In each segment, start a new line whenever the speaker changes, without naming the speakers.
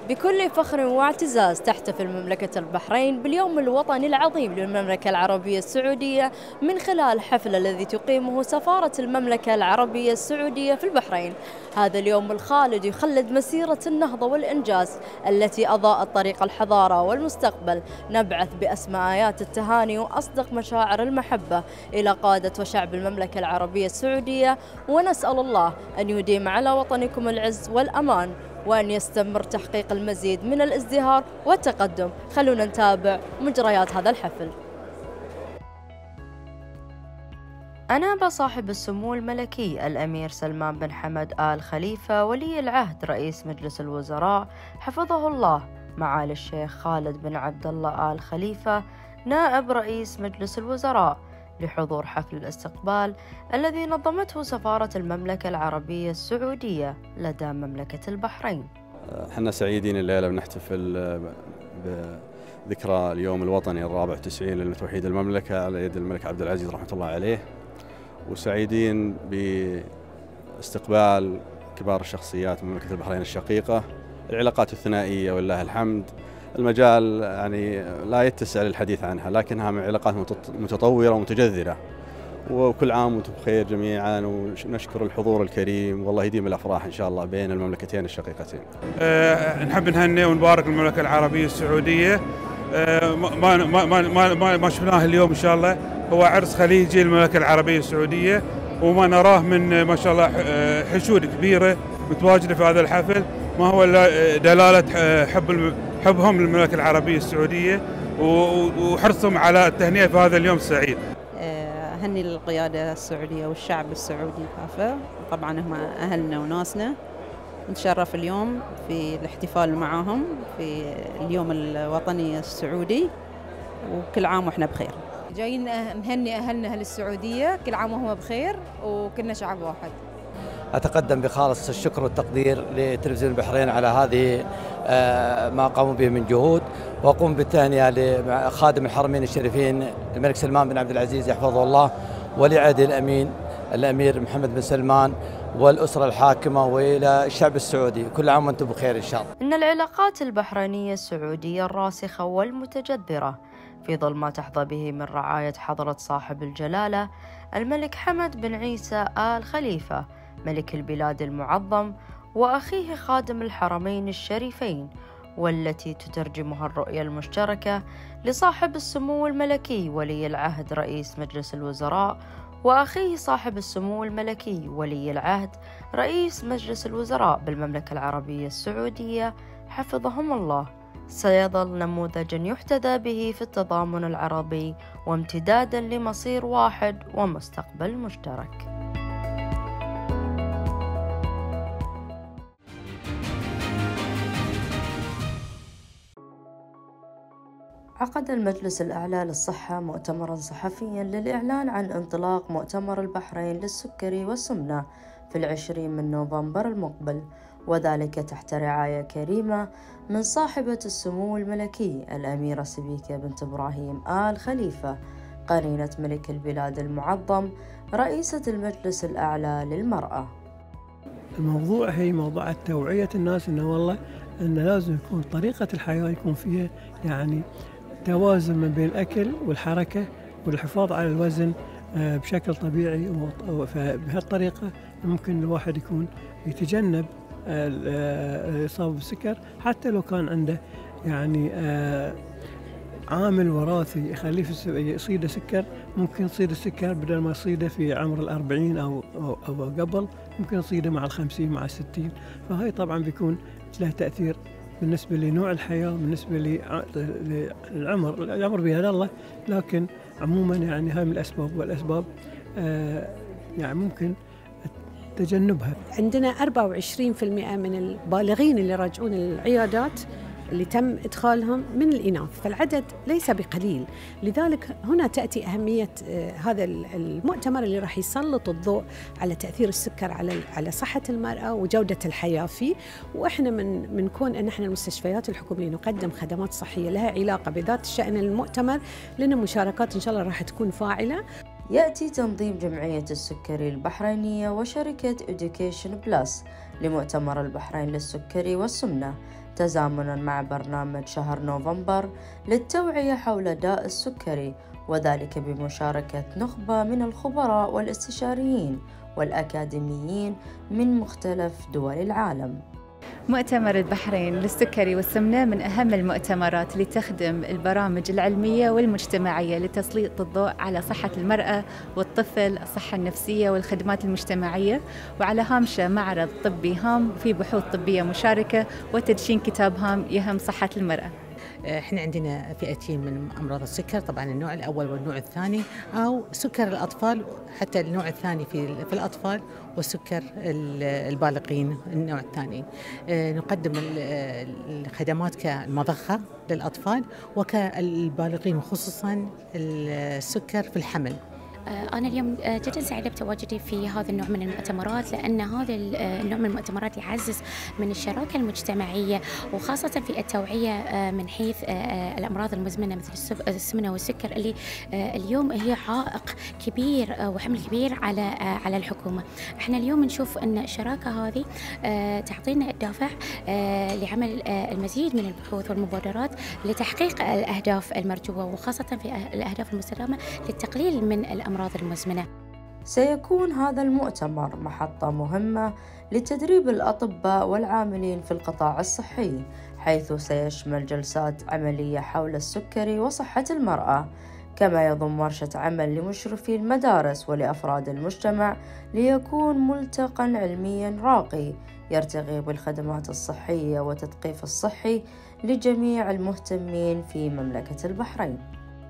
بكل فخر واعتزاز تحتفل مملكة البحرين باليوم الوطني العظيم للمملكة العربية السعودية من خلال حفل الذي تقيمه سفارة المملكة العربية السعودية في البحرين. هذا اليوم الخالد يخلد مسيرة النهضة والإنجاز التي أضاءت طريق الحضارة والمستقبل. نبعث بأسمى آيات التهاني وأصدق مشاعر المحبة إلى قادة وشعب المملكة العربية السعودية، ونسأل الله أن يديم على وطنكم العز والأمان، وأن يستمر تحقيق المزيد من الازدهار والتقدم. خلونا نتابع مجريات هذا الحفل. أناب صاحب السمو الملكي الأمير سلمان بن حمد آل خليفة ولي العهد رئيس مجلس الوزراء حفظه الله معالي الشيخ خالد بن عبد الله آل خليفة نائب رئيس مجلس الوزراء لحضور حفل الاستقبال الذي نظمته سفارة المملكة العربية السعودية لدى مملكة البحرين.
احنا سعيدين الليلة بنحتفل بذكرى اليوم الوطني الرابع 90 لتوحيد المملكة على يد الملك عبد العزيز رحمة الله عليه، وسعيدين باستقبال كبار الشخصيات من مملكة البحرين الشقيقة. العلاقات الثنائية ولله الحمد المجال يعني لا يتسع للحديث عنها، لكنها من علاقات متطورة ومتجذرة، وكل عام وانتم بخير جميعا، ونشكر الحضور الكريم، والله يديم الافراح ان شاء الله بين المملكتين الشقيقتين.
نحب نهنئ ونبارك المملكة العربية السعودية. ما شفناه اليوم ان شاء الله هو عرس خليجي المملكة العربية السعودية، وما نراه من ما شاء الله حشود كبيرة متواجدة في هذا الحفل، ما هو دلالة حبهم للمملكة العربية السعودية وحرصهم على التهنئة في هذا اليوم السعيد.
أهني القيادة السعودية والشعب السعودي كافة، طبعا هم أهلنا وناسنا، نتشرف اليوم في الاحتفال معهم في اليوم الوطني السعودي، وكل عام وإحنا بخير.
جايين نهني أهلنا أهل السعودية، كل عام وهم بخير وكلنا شعب واحد.
أتقدم بخالص الشكر والتقدير لتلفزيون البحرين على هذه ما قاموا به من جهود، وأقوم بالتهنئة لخادم الحرمين الشريفين الملك سلمان بن عبد العزيز يحفظه الله، ولي عهده الأمير محمد بن سلمان، والأسرة الحاكمة، وإلى الشعب السعودي. كل عام وأنتم بخير إن شاء الله.
إن العلاقات البحرينية السعودية الراسخة والمتجذرة في ظل ما تحظى به من رعاية حضرة صاحب الجلالة الملك حمد بن عيسى آل خليفة ملك البلاد المعظم وأخيه خادم الحرمين الشريفين، والتي تترجمها الرؤية المشتركة لصاحب السمو الملكي ولي العهد رئيس مجلس الوزراء وأخيه صاحب السمو الملكي ولي العهد رئيس مجلس الوزراء بالمملكة العربية السعودية حفظهم الله. سيظل نموذجا يحتذى به في التضامن العربي وامتدادا لمصير واحد ومستقبل مشترك. عقد المجلس الأعلى للصحة مؤتمرا صحفيا للإعلان عن انطلاق مؤتمر البحرين للسكري والسمنة في 20 من نوفمبر المقبل، وذلك تحت رعاية كريمة من صاحبة السمو الملكي الأميرة سبيكة بنت إبراهيم آل خليفة قرينة ملك البلاد المعظم رئيسة المجلس الأعلى للمرأة.
الموضوع هي موضوع توعية الناس إنه والله إنه لازم يكون طريقة الحياة يكون فيها يعني توازن ما بين الأكل والحركة والحفاظ على الوزن بشكل طبيعي، فبهالطريقة ممكن الواحد يكون يتجنب الإصابة بالسكر، حتى لو كان عنده يعني عامل وراثي يخليه يصيده سكر. ممكن يصيد السكر بدل ما يصيده في عمر 40 أو قبل، ممكن يصيده مع 50 مع 60. فهاي طبعا بيكون له تأثير بالنسبة لنوع الحياة، بالنسبة للعمر بيد الله، لكن عموما يعني هاي من الأسباب، والأسباب يعني ممكن تجنبها.
عندنا 24% من البالغين اللي راجعون العيادات اللي تم إدخالهم من الإناث، فالعدد ليس بقليل. لذلك هنا تأتي أهمية هذا المؤتمر اللي راح يسلط الضوء على تأثير السكر على صحة المرأة وجودة الحياة فيه. وإحنا من كون أن إحنا المستشفيات الحكومية نقدم خدمات صحية لها علاقة بذات الشأن المؤتمر، لنا مشاركات إن شاء الله راح تكون فاعلة.
يأتي تنظيم جمعية السكري البحرينية وشركة إديوكيشن بلس لمؤتمر البحرين للسكري والسمنة تزامنا مع برنامج شهر نوفمبر للتوعية حول داء السكري، وذلك بمشاركة نخبة من الخبراء والاستشاريين والأكاديميين من مختلف دول العالم.
مؤتمر البحرين للسكري والسمنة من أهم المؤتمرات اللي تخدم البرامج العلمية والمجتمعية لتسليط الضوء على صحة المرأة والطفل، الصحة النفسية والخدمات المجتمعية، وعلى هامشه معرض طبي هام في بحوث طبية مشاركة وتدشين كتاب هام يهم صحة المرأة.
احنا عندنا فئتين من امراض السكر، طبعا النوع الاول والنوع الثاني، او سكر الاطفال حتى النوع الثاني في الاطفال، وسكر البالغين النوع الثاني. نقدم الخدمات كالمضخه للاطفال وكالبالغين، وخصوصا السكر في الحمل.
أنا اليوم جدا سعيدة بتواجدي في هذا النوع من المؤتمرات، لأن هذا النوع من المؤتمرات يعزز من الشراكة المجتمعية، وخاصة في التوعية من حيث الأمراض المزمنة مثل السمنة والسكر، اللي اليوم هي عائق كبير وحمل كبير على الحكومة. احنا اليوم نشوف أن الشراكة هذه تعطينا الدافع لعمل المزيد من البحوث والمبادرات لتحقيق الأهداف المرجوة، وخاصة في الأهداف المستدامة للتقليل من الأمراض المزمنة.
سيكون هذا المؤتمر محطة مهمة لتدريب الأطباء والعاملين في القطاع الصحي، حيث سيشمل جلسات عملية حول السكري وصحة المرأة، كما يضم ورشة عمل لمشرفي المدارس ولأفراد المجتمع، ليكون ملتقى علميا راقي يرتقي بالخدمات الصحية والتثقيف الصحي لجميع المهتمين في مملكة البحرين.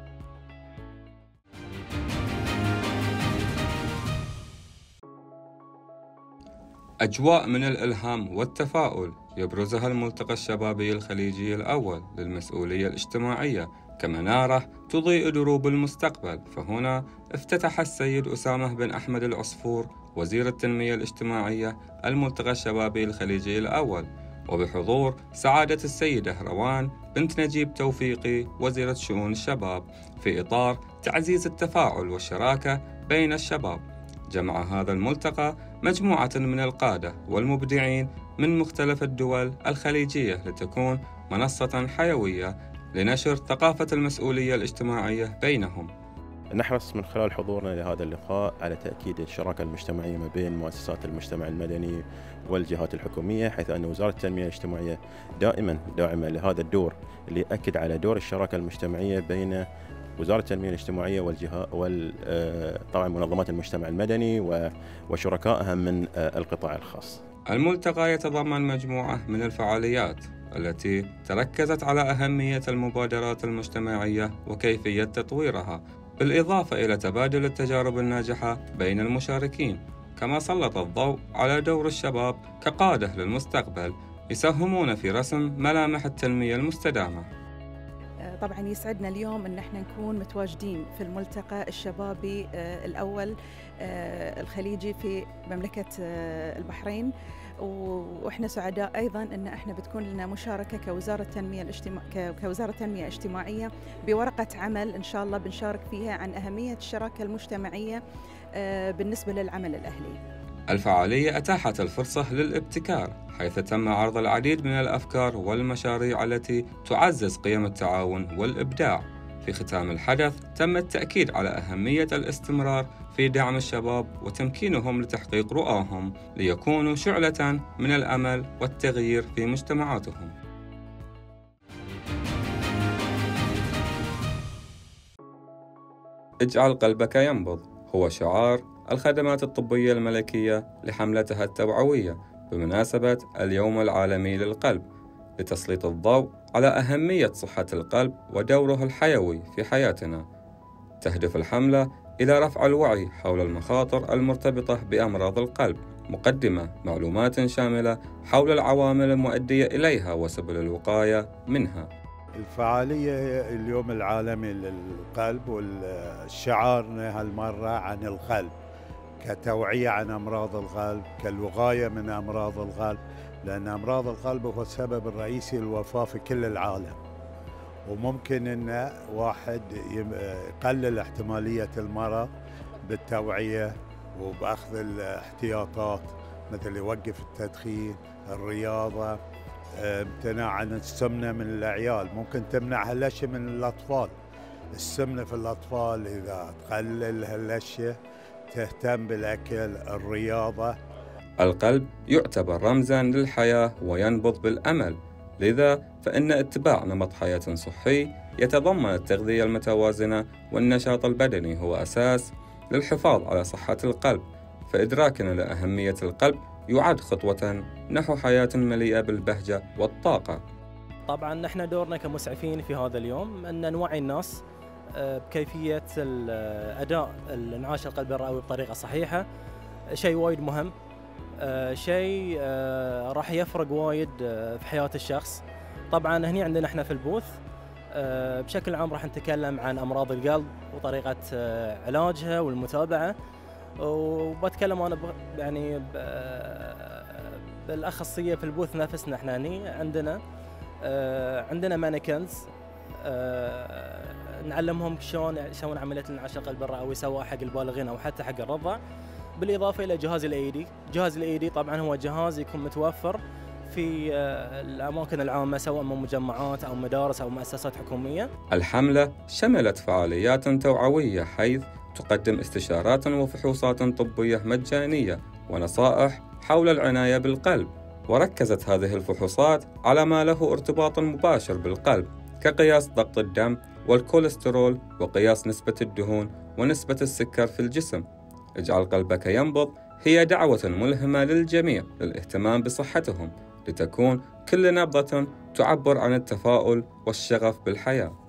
أجواء من الإلهام والتفاؤل يبرزها الملتقى الشبابي الخليجي الأول للمسؤولية الاجتماعية كمنارة تضيء دروب المستقبل. فهنا افتتح السيد أسامة بن أحمد العصفور وزير التنمية الاجتماعية الملتقى الشبابي الخليجي الأول، وبحضور سعادة السيدة روان بنت نجيب توفيقي وزيرة شؤون الشباب، في إطار تعزيز التفاعل والشراكة بين الشباب. جمع هذا الملتقى مجموعة من القادة والمبدعين من مختلف الدول الخليجية لتكون منصة حيوية لنشر ثقافة المسؤولية الاجتماعية بينهم.
نحرص من خلال حضورنا لهذا اللقاء على تأكيد الشراكة المجتمعية ما بين مؤسسات المجتمع المدني والجهات الحكومية، حيث أن وزارة التنمية الاجتماعية دائما داعمة لهذا الدور اللي يأكد على دور الشراكة المجتمعية بين وزارة التنمية الاجتماعية والجهات طبعا منظمات المجتمع المدني وشركائها من القطاع الخاص.
الملتقى يتضمن مجموعة من الفعاليات التي تركزت على أهمية المبادرات المجتمعية وكيفية تطويرها، بالإضافة إلى تبادل التجارب الناجحة بين المشاركين، كما سلط الضوء على دور الشباب كقادة للمستقبل يساهمون في رسم ملامح التنمية المستدامة.
طبعا يسعدنا اليوم ان احنا نكون متواجدين في الملتقى الشبابي الاول الخليجي في مملكة البحرين، واحنا سعداء ايضا ان احنا بتكون لنا مشاركة كوزارة تنمية اجتماعية بورقة عمل ان شاء الله بنشارك فيها عن أهمية الشراكة المجتمعية بالنسبة للعمل الأهلي.
الفعالية أتاحت الفرصة للابتكار، حيث تم عرض العديد من الأفكار والمشاريع التي تعزز قيم التعاون والإبداع. في ختام الحدث تم التأكيد على أهمية الاستمرار في دعم الشباب وتمكينهم لتحقيق رؤاهم ليكونوا شعلة من الأمل والتغيير في مجتمعاتهم. اجعل قلبك ينبض هو شعار الخدمات الطبية الملكية لحملتها التوعوية بمناسبة اليوم العالمي للقلب، لتسليط الضوء على أهمية صحة القلب ودوره الحيوي في حياتنا. تهدف الحملة إلى رفع الوعي حول المخاطر المرتبطة بأمراض القلب، مقدمة معلومات شاملة حول العوامل المؤدية إليها وسبل الوقاية منها.
الفعالية هي اليوم العالمي للقلب، والشعارنا هالمرة عن القلب كتوعية عن أمراض القلب، كالوقاية من أمراض القلب، لأن أمراض القلب هو السبب الرئيسي للوفاة في كل العالم، وممكن أن واحد يقلل احتمالية المرض بالتوعية وبأخذ الاحتياطات، مثل يوقف التدخين، الرياضة، امتناع عن السمنة من العيال، ممكن تمنع هالأشياء من الأطفال. السمنة في الأطفال إذا تقلل هالأشياء، تهتم بالأكل، الرياضة.
القلب يعتبر رمزاً للحياة وينبض بالأمل، لذا فإن اتباع نمط حياة صحي يتضمن التغذية المتوازنة والنشاط البدني هو أساس للحفاظ على صحة القلب، فإدراكنا لأهمية القلب يعد خطوة نحو حياة مليئة بالبهجة والطاقة.
طبعاً نحن دورنا كمسعفين في هذا اليوم أن نوعي الناس بكيفية أداء الانعاش القلبي الرئوي بطريقة صحيحة. شيء وايد مهم، شيء راح يفرق وايد في حياة الشخص. طبعاً هني عندنا احنا في البوث بشكل عام راح نتكلم عن أمراض القلب وطريقة علاجها والمتابعة، وبتكلم أنا يعني بالأخصية في البوث نفسنا. احنا هني عندنا مانيكنز نعلمهم شلون يسوون عملية الانعاش القلبي الرئوي سواء حق البالغين أو حتى حق الرضع، بالإضافة إلى جهاز الAED. جهاز الAED طبعا هو جهاز يكون متوفر في الأماكن العامة سواء من مجمعات أو مدارس أو مؤسسات حكومية.
الحملة شملت فعاليات توعوية حيث تقدم استشارات وفحوصات طبية مجانية ونصائح حول العناية بالقلب، وركزت هذه الفحوصات على ما له ارتباط مباشر بالقلب كقياس ضغط الدم والكوليسترول وقياس نسبة الدهون ونسبة السكر في الجسم. اجعل قلبك ينبض هي دعوة ملهمة للجميع للاهتمام بصحتهم، لتكون كل نبضة تعبر عن التفاؤل والشغف بالحياة.